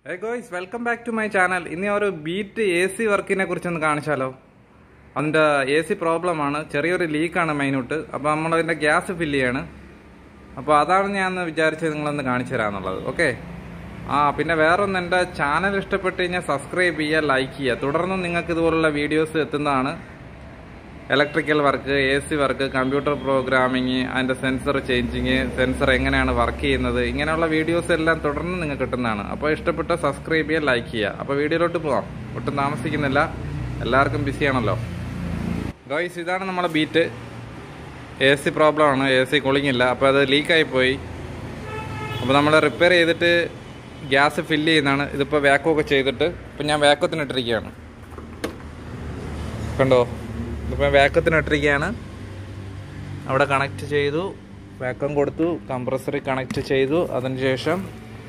Hey guys, welcome back to my channel. ഇനി ഒരു beat AC വർക്കിനെ കുറിച്ചൊന്ന് കാണിച്ചാലോ. അതിന്റെ AC പ്രോബ്ലം ആണ്, ചെറിയൊരു ലീക്ക് ആണ് മെയിനോട്ട്. അപ്പോൾ നമ്മൾ അതിന്റെ ഗ്യാസ് ഫില്ല് ചെയ്യാണ്. അപ്പോൾ അതാണ് ഞാൻ വിചാരിച്ചത് നിങ്ങളൊന്ന് കാണിച്ചു തരാന്നുള്ളത്. ഓക്കേ. പിന്നെ വേറൊന്ന്, എൻ്റെ ചാനൽ ഇഷ്ടപ്പെട്ട് കഴിഞ്ഞാൽ സബ്സ്ക്രൈബ് ചെയ്യുക, ലൈക്ക് ചെയ്യുക. തുടർന്നും നിങ്ങൾക്ക് ഇതുപോലുള്ള വീഡിയോസ് എത്തുന്നതാണ്. ഇലക്ട്രിക്കൽ വർക്ക്, AC വർക്ക്, കമ്പ്യൂട്ടർ പ്രോഗ്രാമിങ്, അതിൻ്റെ സെൻസർ ചേഞ്ചിങ്, സെൻസർ എങ്ങനെയാണ് വർക്ക് ചെയ്യുന്നത്, ഇങ്ങനെയുള്ള വീഡിയോസ് എല്ലാം തുടർന്ന് നിങ്ങൾക്ക് കിട്ടുന്നതാണ്. അപ്പോൾ ഇഷ്ടപ്പെട്ട സബ്സ്ക്രൈബ് ചെയ്യുക, ലൈക്ക് ചെയ്യുക. അപ്പോൾ വീഡിയോയിലോട്ട് പോകാം. ഒട്ടും താമസിക്കുന്നില്ല, എല്ലാവർക്കും ബിസിയാണല്ലോ. ഗൈസ്, ഇതാണ് നമ്മളെ ബീറ്റ്. AC പ്രോബ്ലമാണ്, AC കൂളിംഗ് ഇല്ല. അപ്പോൾ അത് ലീക്കായിപ്പോയി. അപ്പോൾ നമ്മൾ റിപ്പയർ ചെയ്തിട്ട് ഗ്യാസ് ഫില്ല് ചെയ്യുന്നതാണ്. ഇതിപ്പോൾ വാക്വമൊക്കെ ചെയ്തിട്ട് ഇപ്പം ഞാൻ വാക്വത്തിനിട്ടിരിക്കുകയാണ്. കണ്ടോ, ഇതിപ്പോൾ വാക്വത്തിനിട്ടിരിക്കുകയാണ്. അവിടെ കണക്ട് ചെയ്തു, വാക്വം കൊടുത്തു, കംപ്രസറിൽ കണക്ട് ചെയ്തു. അതിനുശേഷം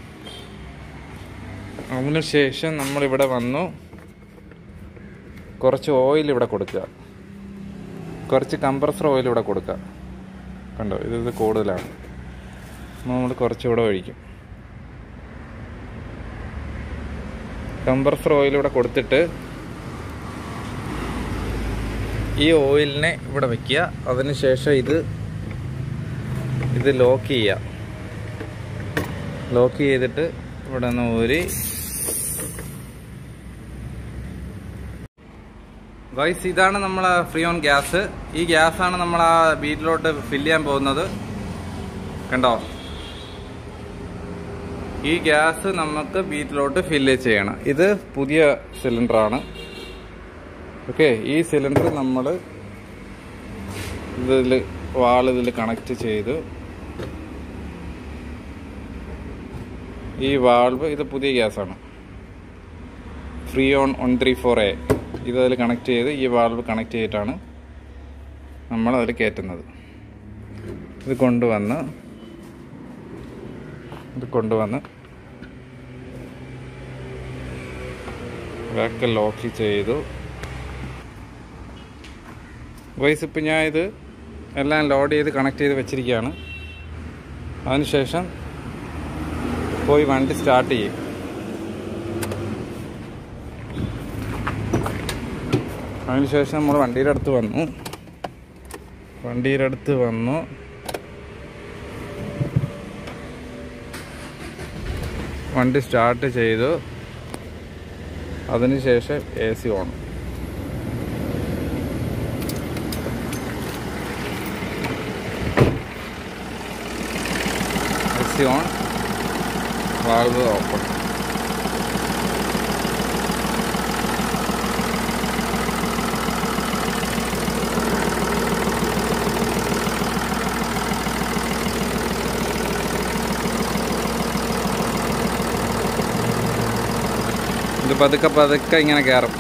നമ്മളിവിടെ വന്നു കുറച്ച് ഓയിൽ ഇവിടെ കൊടുക്കുക, കുറച്ച് കംപ്രസർ ഓയിൽ ഇവിടെ കൊടുക്കുക. കണ്ടോ, ഇത് കൂടുതലാണ്. നമ്മൾ കുറച്ചുകൂടെ ഒഴിക്കും. കംപ്രസർ ഓയിൽ ഇവിടെ കൊടുത്തിട്ട് ഈ ഓയിലിനെ ഇവിടെ വയ്ക്കുക. അതിനുശേഷം ഇത് ലോക്ക് ചെയ്യുക. ലോക്ക് ചെയ്തിട്ട് ഇവിടെ നിന്ന് ഊരി. ഗൈസ്, ഇതാണ് നമ്മളെ ഫ്രീ ഓൺ ഗ്യാസ്. ഈ ഗ്യാസാണ് നമ്മൾ ആ ബീറ്റിലോട്ട് ഫില്ല് ചെയ്യാൻ പോകുന്നത്. കണ്ടോ, ഈ ഗ്യാസ് നമുക്ക് ബീറ്റിലോട്ട് ഫില്ല് ചെയ്യണം. ഇത് പുതിയ സിലിണ്ടറാണ്. ഓക്കെ, ഈ സിലിണ്ടർ നമ്മൾ ഇതിൽ കണക്ട് ചെയ്തു. ഈ വാൾവ്, ഇത് പുതിയ ഗ്യാസാണ്, ഫ്രീ ഓൺ 134A. ഇതിൽ കണക്ട് ചെയ്ത് ഈ വാൾവ് കണക്ട് ചെയ്തിട്ടാണ് നമ്മൾ അതിൽ കയറ്റുന്നത്. ഇത് കൊണ്ടുവന്ന് ബാക്ക് ലോക്ക് ചെയ്തു. ഗൈസ്, ഇപ്പം ഞാൻ ഇത് എല്ലാം ലോഡ് ചെയ്ത് കണക്ട് ചെയ്ത് വെച്ചിരിക്കുകയാണ്. അതിനുശേഷം പോയി വണ്ടി സ്റ്റാർട്ട് ചെയ്യും. അതിനുശേഷം നമ്മൾ വണ്ടിയുടെ അടുത്ത് വന്നു. വണ്ടി സ്റ്റാർട്ട് ചെയ്തു. അതിനുശേഷം AC on. On, valve open. ഇത് പതുക്കെ ഇങ്ങനെ കയറും.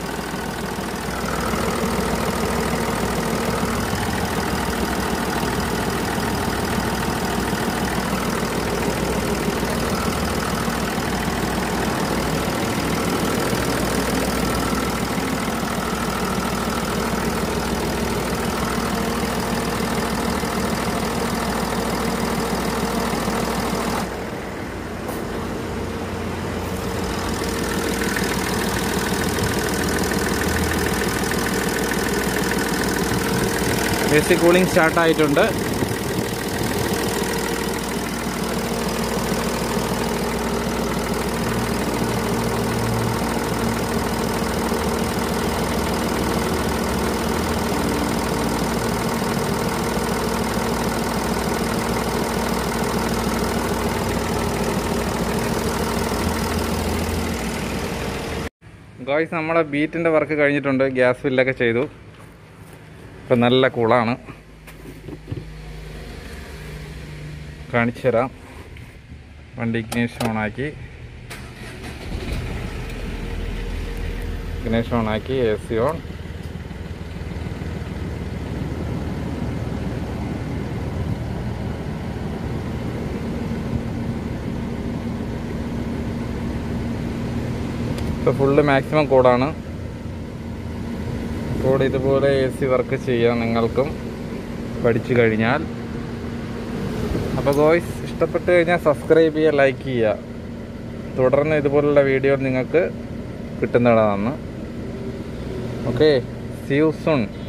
AC cooling സ്റ്റാർട്ടായിട്ടുണ്ട്. ഗായ്സ്, നമ്മുടെ ബീറ്റിൻ്റെ വർക്ക് കഴിഞ്ഞിട്ടുണ്ട്. ഗ്യാസ് ഫില്ലൊക്കെ ചെയ്തു. ഇപ്പം നല്ല കൂളാണ്. കാണിച്ചു തരാം. വണ്ടി ഇഗ്നീഷൻ ഓണാക്കി AC ഓൺ. ഇപ്പോൾ ഫുള്ള് മാക്സിമം കൂടാണ്. കൂടെ ഇതുപോലെ AC വർക്ക് ചെയ്യാൻ നിങ്ങൾക്കും പഠിച്ചു കഴിഞ്ഞാൽ. അപ്പോൾ ഗോയ്സ്, ഇഷ്ടപ്പെട്ട് കഴിഞ്ഞാൽ സബ്സ്ക്രൈബ് ചെയ്യുക, ലൈക്ക് ചെയ്യുക. തുടർന്ന് ഇതുപോലുള്ള വീഡിയോ നിങ്ങൾക്ക് കിട്ടുന്നതാണ്. Okay, see you soon.